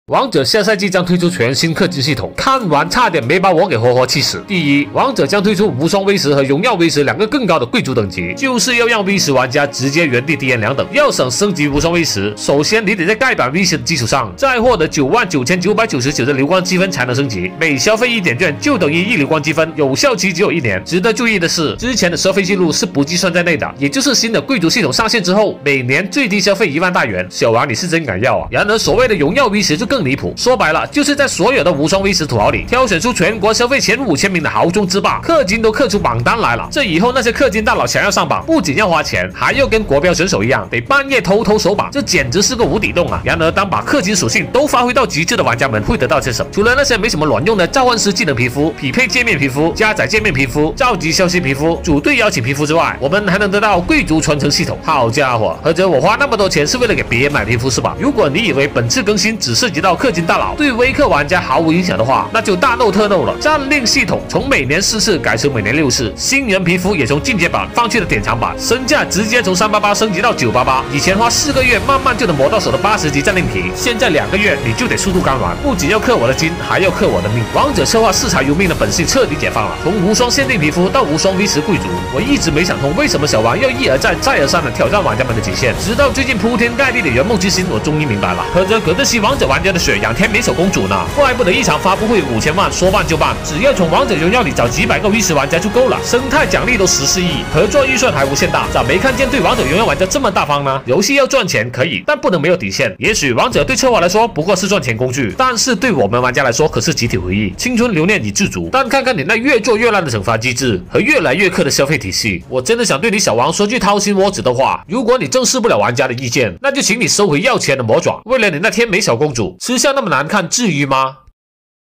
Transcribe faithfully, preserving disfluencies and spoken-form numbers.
王者下赛季将推出全新氪金系统，看完差点没把我给活活气死。第一，王者将推出无双 V 十和荣耀 V 十两个更高的贵族等级，就是要让 V 十玩家直接原地 D N 两等。要想升级无双 V 十，首先你得在盖板 V 十的基础上，再获得九万九千九百九十九的流光积分才能升级，每消费一点券就等于一流光积分，有效期只有一年。值得注意的是，之前的消费记录是不计算在内的，也就是新的贵族系统上线之后，每年最低消费一万大元。小王你是真敢要啊！然而所谓的荣耀 V 十就更离谱，说白了。 就是在所有的无双 V 十土豪里挑选出全国消费前五千名的豪中之霸，氪金都氪出榜单来了。这以后那些氪金大佬想要上榜，不仅要花钱，还要跟国标选手一样，得半夜偷偷守榜，这简直是个无底洞啊！然而，当把氪金属性都发挥到极致的玩家们会得到些什么？除了那些没什么卵用的召唤师技能皮肤、匹配界面皮肤、加载界面皮肤、召集消息皮肤、组队邀请皮肤之外，我们还能得到贵族传承系统。好家伙，合着我花那么多钱是为了给别人买皮肤是吧？如果你以为本次更新只涉及到氪金大佬，对微氪玩家毫无影响的话，那就大漏特漏了。战令系统从每年四次改成每年六次，新人皮肤也从进阶版放弃了典藏版，身价直接从三八八升级到九八八。以前花四个月慢慢就能磨到手的八十级战令皮，现在两个月你就得速度干完，不仅要氪我的金，还要氪我的命。王者策划视财如命的本性彻底解放了，从无双限定皮肤到无双 V 十贵族，我一直没想通为什么小王要一而再再而三的挑战玩家们的极限。直到最近铺天盖地的圆梦之星，我终于明白了，可着葛德西王者玩家的血养天没手公主呢，怪不得一场发布会五千万说办就办，只要从王者荣耀里找几百个 V 十玩家就够了，生态奖励都十四亿，合作预算还无限大，咋没看见对王者荣耀玩家这么大方呢？游戏要赚钱可以，但不能没有底线。也许王者对策划来说不过是赚钱工具，但是对我们玩家来说可是集体回忆，青春留念已驻足。但看看你那越做越烂的惩罚机制和越来越氪的消费体系，我真的想对你小王说句掏心窝子的话：如果你正视不了玩家的意见，那就请你收回要钱的魔爪。为了你那天美小公主，吃相那么难看，至于吗？